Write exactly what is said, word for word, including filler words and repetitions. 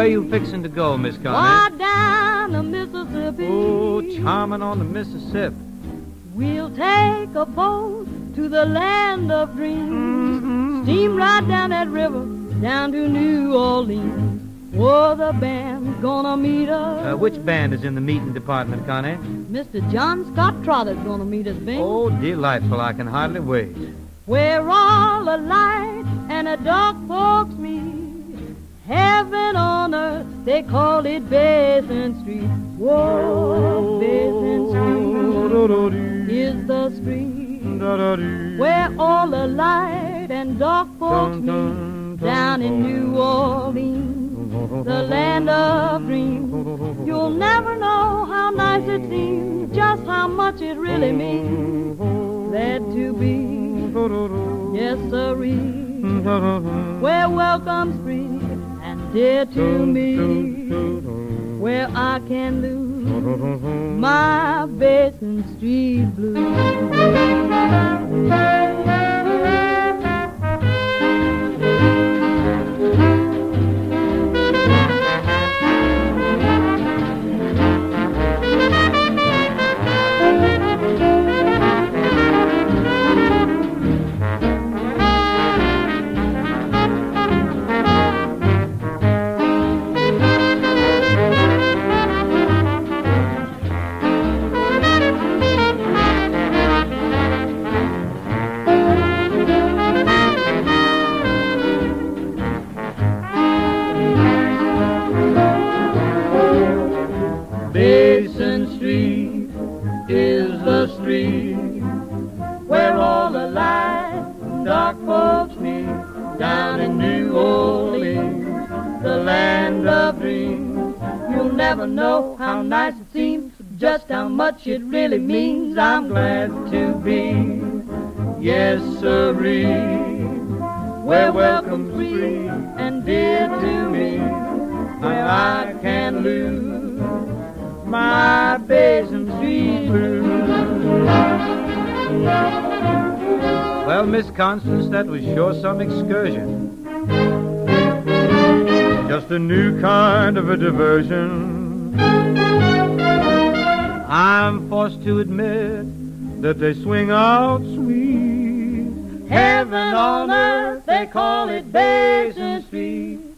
Where you fixing to go, Miss Connie? Why, down the Mississippi. Oh, charming on the Mississippi. We'll take a boat to the land of dreams. Mm-hmm. Steam right down that river, down to New Orleans. Oh, the band's gonna meet us. Uh, which band is in the meeting department, Connie? Mister John Scott Trotter's gonna meet us, Ben. Oh, delightful. I can hardly wait. Where all the light and the dark folks meet. Heaven on earth, they call it Basin Street. Whoa, Basin Street is the street where all the light and dark folks meet. Down in New Orleans, the land of dreams. You'll never know how nice it seems, just how much it really means. Glad to be, yes sirree, where welcome's free and dear to me, where I can lose my Basin Street blues. Basin Street is the street where all the light and dark folks meet. Down in New Orleans, the land of dreams. You'll never know how nice it seems, just how much it really means. I'm glad to be, yes sirree, where welcome's free and dear to me, where I can lose my Basin Street blues. Well, Miss Constance, that was sure some excursion. Just a new kind of a diversion. I'm forced to admit that they swing out sweet. Heaven on earth, they call it Basin Street.